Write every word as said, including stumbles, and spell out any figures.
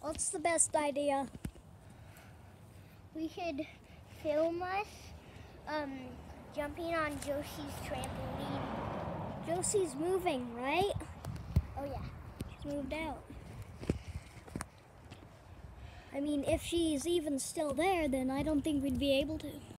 What's the best idea? We should film us um, jumping on Josie's trampoline. Josie's moving, right? Oh yeah. She's moved out. I mean, if she's even still there, then I don't think we'd be able to.